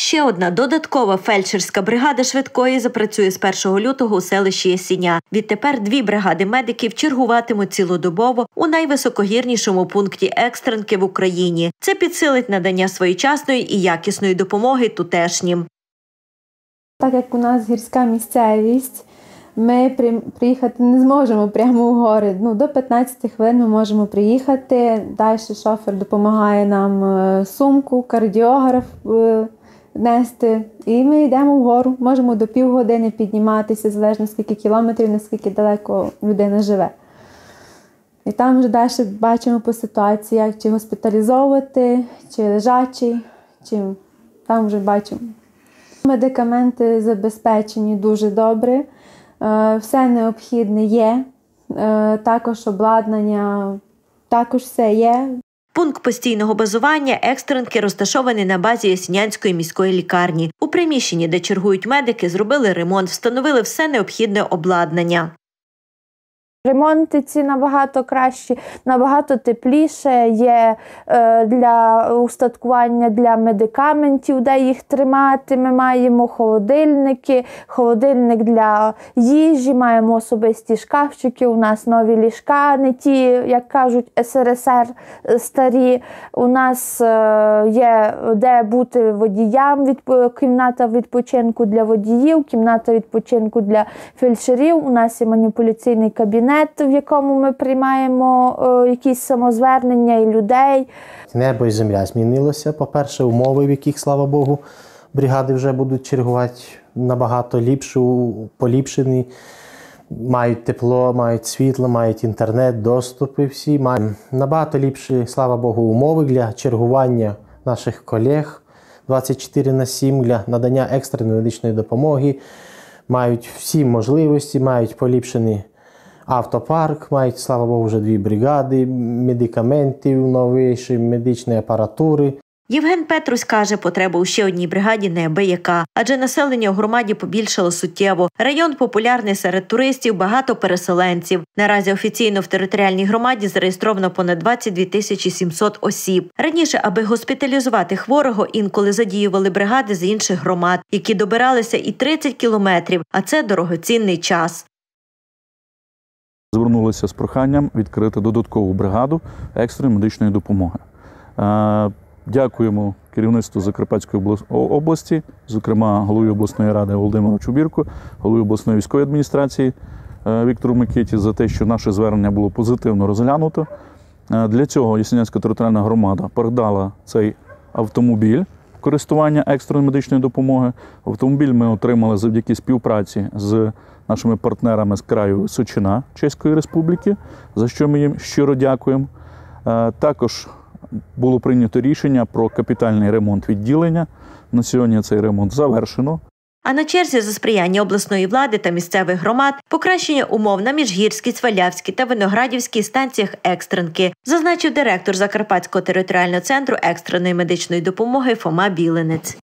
Ще одна додаткова фельдшерська бригада швидкої запрацює з 1 лютого у селищі Ясіня. Відтепер 2 бригади медиків чергуватимуть цілодобово у найвисокогірнішому пункті екстренки в Україні. Це підсилить надання своєчасної і якісної допомоги тутешнім. Так як у нас гірська місцевість, ми приїхати не зможемо прямо у гори. До 15 хвилин ми можемо приїхати. Далі шофер допомагає нам сумку, кардіограф нести. І ми йдемо вгору. Можемо до півгодини підніматися, залежно скільки кілометрів, наскільки далеко людина живе. І там вже далі бачимо по ситуації, чи госпіталізовувати, чи лежачий, чи там вже бачимо. Медикаменти забезпечені дуже добре. Все необхідне є, також обладнання, також все є. Пункт постійного базування екстренки розташований на базі Ясінянської міської лікарні. У приміщенні, де чергують медики, зробили ремонт, встановили все необхідне обладнання. Ремонти ці набагато кращі, набагато тепліше, є для устаткування для медикаментів, де їх тримати. Ми маємо холодильники, холодильник для їжі, маємо особисті шкафчики, у нас нові ліжка, не ті, як кажуть, СРСР старі. У нас є де бути водіям, кімната відпочинку для водіїв, кімната відпочинку для фельдшерів, у нас є маніпуляційний кабінет, в якому ми приймаємо якісь самозвернення і людей. Небо і земля змінилося. По-перше, умови, в яких, слава Богу, бригади вже будуть чергувати набагато поліпшені. Мають тепло, мають світло, мають інтернет, доступи всі. Мають набагато ліпші, слава Богу, умови для чергування наших колег 24/7, для надання екстреної медичної допомоги. Мають всі можливості, мають поліпшені автопарк, мають, слава Богу, вже 2 бригади, медикаментів, новіші, медичної апаратури. Євген Петрусь каже, потреба у ще одній бригаді неабияка, адже населення у громаді побільшало суттєво. Район популярний серед туристів, багато переселенців. Наразі офіційно в територіальній громаді зареєстровано понад 22 700 осіб. Раніше, аби госпіталізувати хворого, інколи задіювали бригади з інших громад, які добиралися і 30 кілометрів, а це дорогоцінний час. Звернулися з проханням відкрити додаткову бригаду екстреної медичної допомоги. Дякуємо керівництву Закарпатської області, зокрема голові обласної ради Володимиру Чубірку, голові обласної військової адміністрації Віктору Микиті за те, що наше звернення було позитивно розглянуто. Для цього Ясінянська територіальна громада передала цей автомобіль в користування екстреної медичної допомоги. Автомобіль ми отримали завдяки співпраці з нашими партнерами з краю Височина Чеської Республіки, за що ми їм щиро дякуємо. Також було прийнято рішення про капітальний ремонт відділення. На сьогодні цей ремонт завершено. А на черзі за сприяння обласної влади та місцевих громад покращення умов на Міжгірській, Свалявській та Виноградівській станціях екстренки, зазначив директор Закарпатського територіального центру екстреної медичної допомоги Фома Білинець.